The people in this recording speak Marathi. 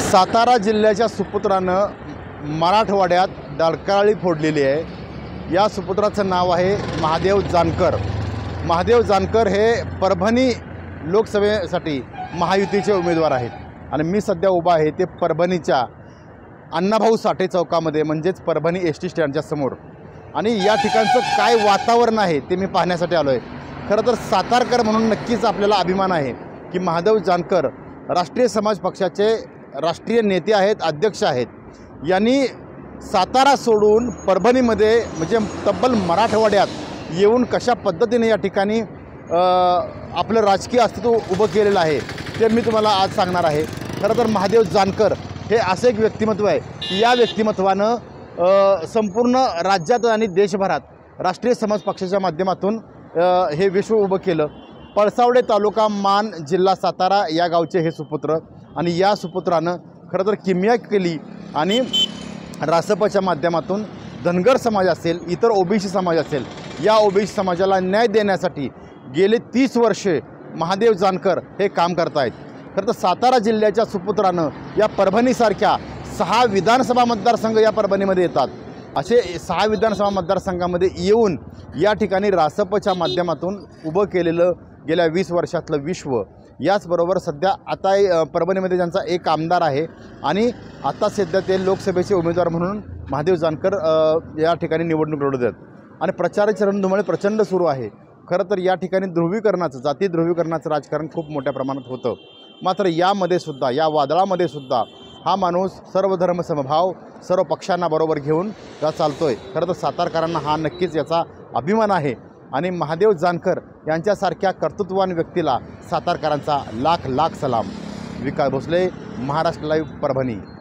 सातारा जिल्ह्याच्या सुपुत्रानं मराठवाड्यात डरकाळी फोडलेली आहे। या सुपुत्राचं नाव आहे महादेव जानकर। महादेव जानकर हे परभणी लोकसभेसाठी महायुतीचे उमेदवार आहेत आणि मी सध्या उभा आहे ते परभणीच्या अण्णाभाऊ साठे चौकामध्ये, म्हणजेच परभणी एसटी स्टँडच्या समोर। आणि या ठिकाणचं काय वातावरण आहे ते मी पाहण्यासाठी आलो आहे। खरं तर सातारकर म्हणून नक्कीच आपल्याला अभिमान आहे की महादेव जानकर राष्ट्रीय समाज पक्षाचे राष्ट्रीय नेते आहेत, अध्यक्ष आहेत। यांनी सातारा सोडून परभणीमध्ये म्हणजे तब्बल मराठवाड्यात येऊन कशा पद्धतीने या ठिकाणी आपलं राजकीय अस्तित्व उभं केलेलं आहे ते मी तुम्हाला आज सांगणार आहे। खरं तर महादेव जानकर हे असं एक व्यक्तिमत्व आहे की या व्यक्तिमत्वानं संपूर्ण राज्यात आणि देशभरात राष्ट्रीय समाज पक्षाच्या माध्यमातून हे विश्व उभं केलं। पळसावडे तालुका मान जिल्हा सातारा या गावचे हे सुपुत्र आणि या सुपुत्रानं खरं तर किमया केली आणि रासपच्या माध्यमातून धनगर समाज असेल, इतर ओबीसी समाज असेल, या ओबीसी समाजाला न्याय देण्यासाठी गेले 30 वर्षे महादेव जानकर हे काम करत आहेत। खरं तर सातारा जिल्ह्याच्या सुपुत्रानं या परभणीसारख्या 6 विधानसभा मतदारसंघ या परभणीमध्ये येतात। असे 6 विधानसभा मतदारसंघामध्ये येऊन या ठिकाणी रासपच्या माध्यमातून उभं केलेलं गेल्या 20 वर्षातलं विश्व। याचबरोबर सध्या आता परभणीमध्ये ज्यांचा एक आमदार आहे आणि आता सध्या ते लोकसभेचे उमेदवार म्हणून महादेव जानकर या ठिकाणी निवडणूक लढवत आहेत आणि प्रचाराची रणधुमाळी प्रचंड सुरू आहे। खरं तर या ठिकाणी ध्रुवीकरणाचं, जाती ध्रुवीकरणाचं राजकारण खूप मोठ्या प्रमाणात होतं। मात्र यामध्ये सुद्धा, या वादळामध्ये सुद्धा हा माणूस सर्व धर्म समभाव, सर्व पक्षांना बरोबर घेऊन चालतोय। खरं तर सातारकरांना हा नक्कीच याचा अभिमान आहे आणि महादेव जानकर यांच्यासारख्या कर्तृत्ववान व्यक्तीला सातारकरांचा लाख लाख सलाम। विकास भोसले, महाराष्ट्र लाईव्ह, परभणी।